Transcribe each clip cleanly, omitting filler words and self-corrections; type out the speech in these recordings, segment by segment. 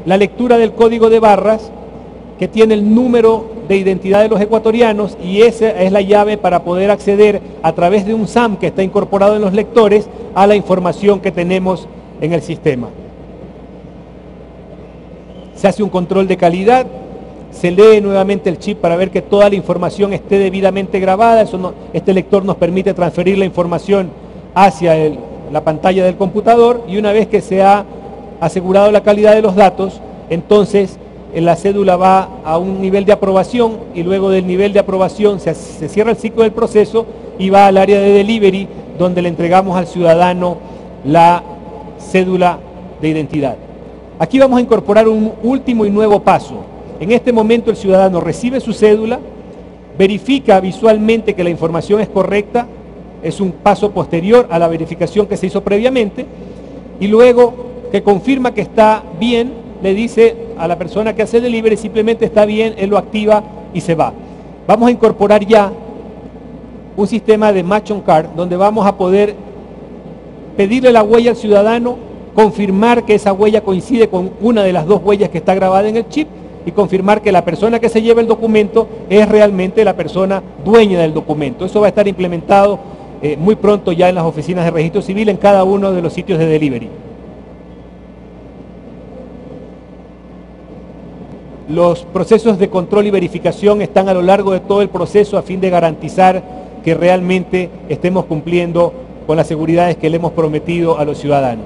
la lectura del código de barras que tiene el número de identidad de los ecuatorianos, y esa es la llave para poder acceder a través de un SAM que está incorporado en los lectores a la información que tenemos en el sistema. Se hace un control de calidad, se lee nuevamente el chip para ver que toda la información esté debidamente grabada. Este lector nos permite transferir la información hacia la pantalla del computador, y una vez que se ha asegurado la calidad de los datos, entonces la cédula va a un nivel de aprobación, y luego del nivel de aprobación se cierra el ciclo del proceso y va al área de delivery, donde le entregamos al ciudadano la cédula de identidad. Aquí vamos a incorporar un último y nuevo paso. En este momento el ciudadano recibe su cédula, verifica visualmente que la información es correcta, es un paso posterior a la verificación que se hizo previamente, y luego que confirma que está bien, le dice a la persona que hace el delivery simplemente está bien, él lo activa y se va. Vamos a incorporar ya un sistema de match on card, donde vamos a poder pedirle la huella al ciudadano, confirmar que esa huella coincide con una de las dos huellas que está grabada en el chip, y confirmar que la persona que se lleva el documento es realmente la persona dueña del documento. Eso va a estar implementado muy pronto ya en las oficinas de registro civil en cada uno de los sitios de delivery. Los procesos de control y verificación están a lo largo de todo el proceso a fin de garantizar que realmente estemos cumpliendo con las seguridades que le hemos prometido a los ciudadanos.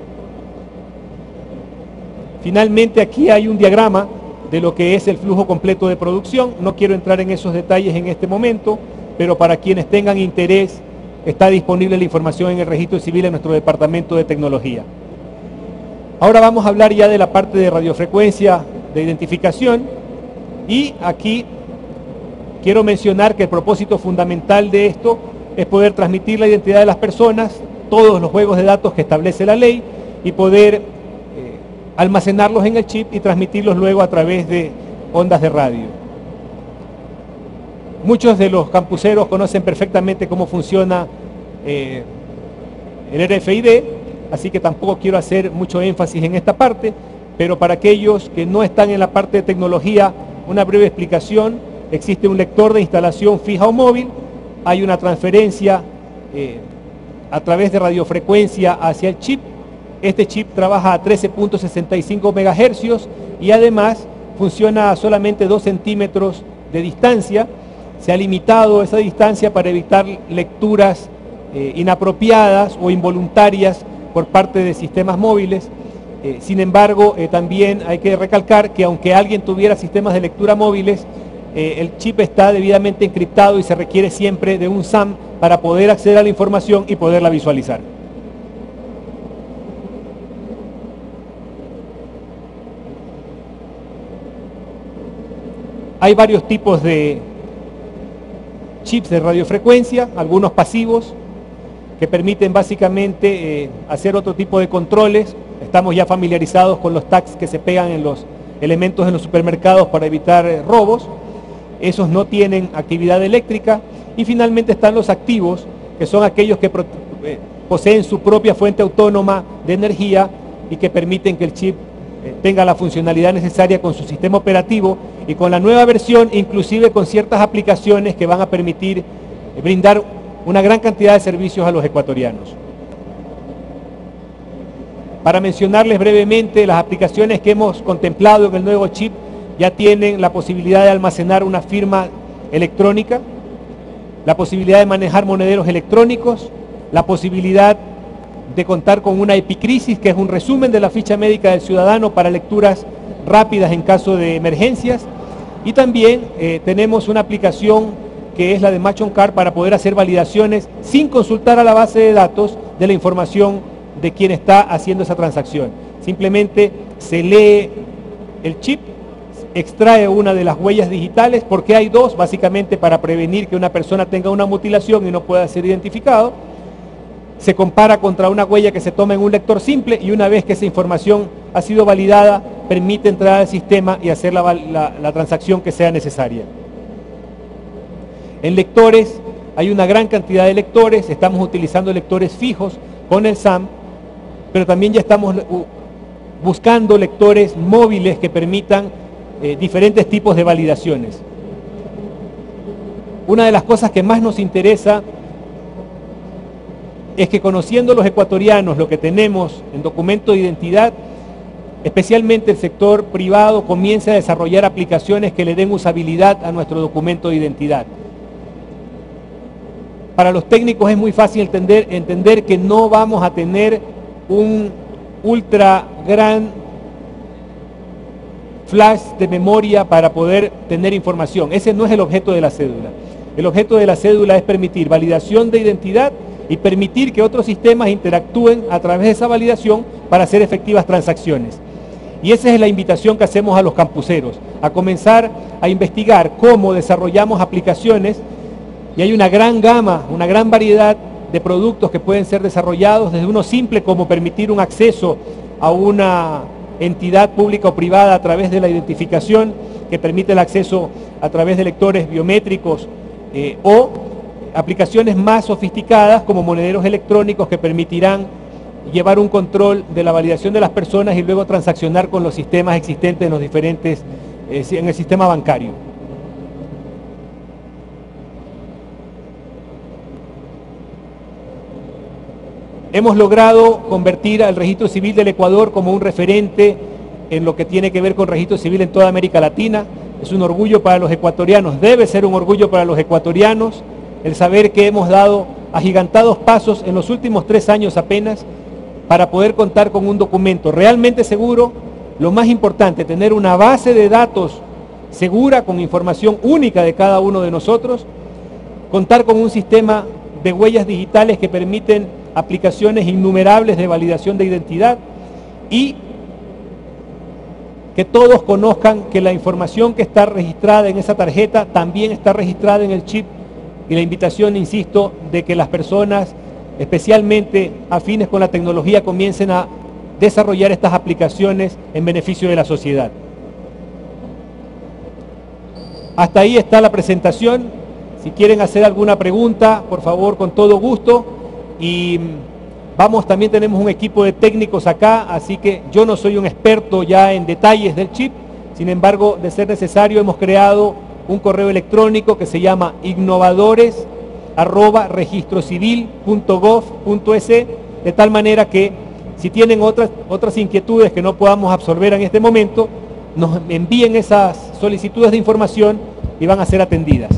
Finalmente, aquí hay un diagrama de lo que es el flujo completo de producción. No quiero entrar en esos detalles en este momento, pero para quienes tengan interés, está disponible la información en el registro civil en nuestro departamento de tecnología. Ahora vamos a hablar ya de la parte de radiofrecuencia de identificación, y aquí quiero mencionar que el propósito fundamental de esto es poder transmitir la identidad de las personas, todos los juegos de datos que establece la ley, y poder almacenarlos en el chip y transmitirlos luego a través de ondas de radio. Muchos de los campuseros conocen perfectamente cómo funciona el RFID, así que tampoco quiero hacer mucho énfasis en esta parte, pero para aquellos que no están en la parte de tecnología, una breve explicación. Existe un lector de instalación fija o móvil, hay una transferencia a través de radiofrecuencia hacia el chip. Este chip trabaja a 13.65 MHz y además funciona a solamente 2 centímetros de distancia. Se ha limitado esa distancia para evitar lecturas inapropiadas o involuntarias por parte de sistemas móviles. Sin embargo, también hay que recalcar que aunque alguien tuviera sistemas de lectura móviles, el chip está debidamente encriptado y se requiere siempre de un SAM para poder acceder a la información y poderla visualizar. Hay varios tipos de chips de radiofrecuencia, algunos pasivos, que permiten básicamente hacer otro tipo de controles. Estamos ya familiarizados con los tags que se pegan en los elementos en los supermercados para evitar robos. Esos no tienen actividad eléctrica. Y finalmente están los activos, que son aquellos que poseen su propia fuente autónoma de energía y que permiten que el chip tenga la funcionalidad necesaria con su sistema operativo, y con la nueva versión inclusive con ciertas aplicaciones que van a permitir brindar una gran cantidad de servicios a los ecuatorianos. Para mencionarles brevemente, las aplicaciones que hemos contemplado en el nuevo chip ya tienen la posibilidad de almacenar una firma electrónica, la posibilidad de manejar monederos electrónicos, la posibilidad de contar con una epicrisis, que es un resumen de la ficha médica del ciudadano para lecturas rápidas en caso de emergencias, y también tenemos una aplicación que es la de Match on Card para poder hacer validaciones sin consultar a la base de datos de la información de quien está haciendo esa transacción. Simplemente se lee el chip, extrae una de las huellas digitales, porque hay dos, básicamente para prevenir que una persona tenga una mutilación y no pueda ser identificado. Se compara contra una huella que se toma en un lector simple, y una vez que esa información ha sido validada, permite entrar al sistema y hacer la transacción que sea necesaria. En lectores, hay una gran cantidad de lectores. Estamos utilizando lectores fijos con el SAM, pero también ya estamos buscando lectores móviles que permitan diferentes tipos de validaciones. Una de las cosas que más nos interesa es que, conociendo los ecuatorianos lo que tenemos en documento de identidad, especialmente el sector privado comience a desarrollar aplicaciones que le den usabilidad a nuestro documento de identidad. Para los técnicos es muy fácil entender que no vamos a tener un ultra gran flash de memoria para poder tener información. Ese no es el objeto de la cédula. El objeto de la cédula es permitir validación de identidad y permitir que otros sistemas interactúen a través de esa validación para hacer efectivas transacciones. Y esa es la invitación que hacemos a los campuseros, a comenzar a investigar cómo desarrollamos aplicaciones, y hay una gran gama, una gran variedad de productos que pueden ser desarrollados, desde uno simple como permitir un acceso a una entidad pública o privada a través de la identificación, que permite el acceso a través de lectores biométricos, o aplicaciones más sofisticadas como monederos electrónicos que permitirán llevar un control de la validación de las personas y luego transaccionar con los sistemas existentes en los diferentes, en el sistema bancario. Hemos logrado convertir al Registro Civil del Ecuador como un referente en lo que tiene que ver con registro civil en toda América Latina. Es un orgullo para los ecuatorianos, debe ser un orgullo para los ecuatorianos el saber que hemos dado agigantados pasos en los últimos 3 años apenas para poder contar con un documento realmente seguro. Lo más importante, tener una base de datos segura con información única de cada uno de nosotros, contar con un sistema de huellas digitales que permiten aplicaciones innumerables de validación de identidad, y que todos conozcan que la información que está registrada en esa tarjeta también está registrada en el chip, y la invitación, insisto, de que las personas, especialmente afines con la tecnología, comiencen a desarrollar estas aplicaciones en beneficio de la sociedad. Hasta ahí está la presentación. Si quieren hacer alguna pregunta, por favor, con todo gusto. Y también tenemos un equipo de técnicos acá, así que yo no soy un experto ya en detalles del chip. Sin embargo, de ser necesario, hemos creado un correo electrónico que se llama innovadores@registrocivil.gov.es, de tal manera que si tienen otras inquietudes que no podamos absorber en este momento, nos envíen esas solicitudes de información y van a ser atendidas.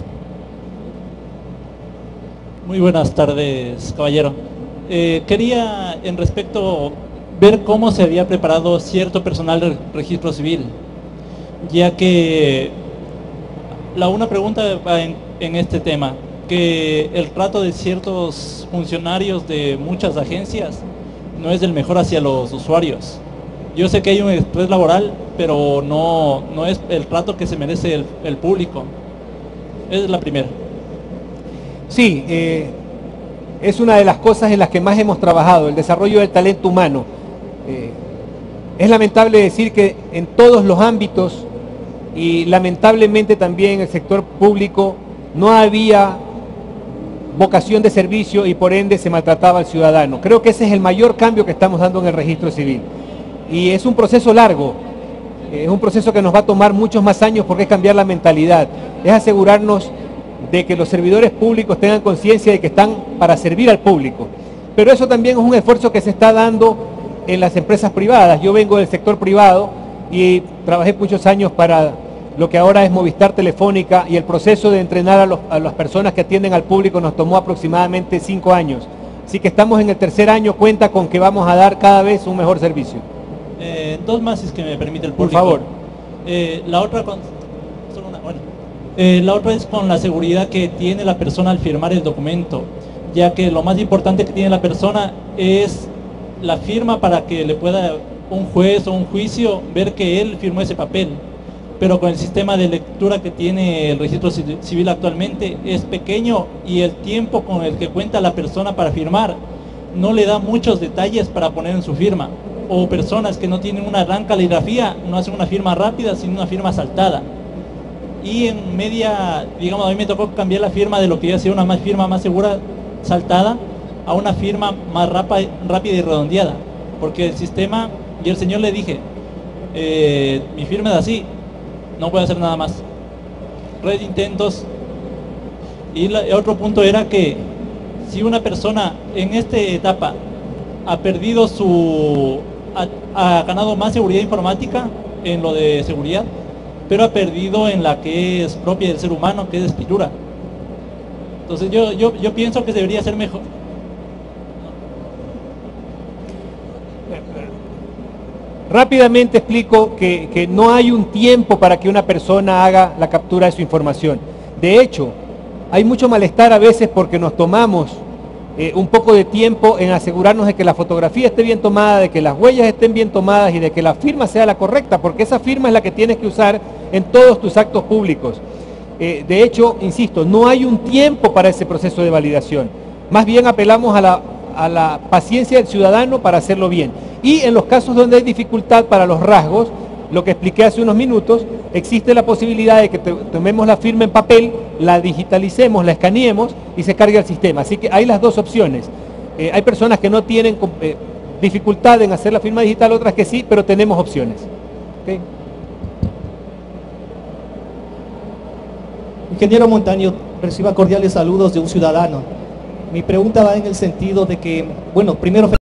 Muy buenas tardes, caballero. Quería, en respecto, ver cómo se había preparado cierto personal del registro civil, ya que una pregunta va en este tema, que el trato de ciertos funcionarios de muchas agencias no es el mejor hacia los usuarios. Yo sé que hay un estrés laboral, pero no es el trato que se merece el público. Esa es la primera. Sí, es una de las cosas en las que más hemos trabajado, el desarrollo del talento humano. Es lamentable decir que en todos los ámbitos, y lamentablemente también en el sector público, no había vocación de servicio y por ende se maltrataba al ciudadano. Creo que ese es el mayor cambio que estamos dando en el registro civil. Y es un proceso largo, es un proceso que nos va a tomar muchos más años, porque es cambiar la mentalidad, es asegurarnos de que los servidores públicos tengan conciencia de que están para servir al público. Pero eso también es un esfuerzo que se está dando en las empresas privadas. Yo vengo del sector privado y trabajé muchos años para lo que ahora es Movistar Telefónica, y el proceso de entrenar a las personas que atienden al público nos tomó aproximadamente 5 años. Así que estamos en el tercer año, cuenta con que vamos a dar cada vez un mejor servicio. Dos más, si es que me permite el Por público. favor. La otra es con la seguridad que tiene la persona al firmar el documento, ya que lo más importante que tiene la persona es la firma para que le pueda un juez o un juicio ver que él firmó ese papel. Pero con el sistema de lectura que tiene el registro civil actualmente es pequeño, y el tiempo con el que cuenta la persona para firmar no le da muchos detalles para poner en su firma. O personas que no tienen una gran caligrafía no hacen una firma rápida, sino una firma saltada. Y en media, digamos, a mí me tocó cambiar la firma de lo que iba a ser una firma más segura, saltada, a una firma más rápida y redondeada, porque el sistema Y el señor le dije, mi firma es así, no puedo hacer nada más. Red de intentos. Y otro punto era que si una persona en esta etapa ha perdido ha ganado más seguridad informática en lo de seguridad, pero ha perdido en la que es propia del ser humano, que es escritura. Entonces yo pienso que debería ser mejor. Rápidamente explico que no hay un tiempo para que una persona haga la captura de su información. De hecho, hay mucho malestar a veces porque nos tomamos un poco de tiempo en asegurarnos de que la fotografía esté bien tomada, de que las huellas estén bien tomadas y de que la firma sea la correcta, porque esa firma es la que tienes que usar en todos tus actos públicos. De hecho, insisto, no hay un tiempo para ese proceso de validación. Más bien apelamos a la paciencia del ciudadano para hacerlo bien. Y en los casos donde hay dificultad para los rasgos, lo que expliqué hace unos minutos, existe la posibilidad de que tomemos la firma en papel, la digitalicemos, la escaneemos y se cargue al sistema. Así que hay las dos opciones. Hay personas que no tienen dificultad en hacer la firma digital, otras que sí, pero tenemos opciones. ¿Okay? Ingeniero Montaño, reciba cordiales saludos de un ciudadano. Mi pregunta va en el sentido de que, bueno, primero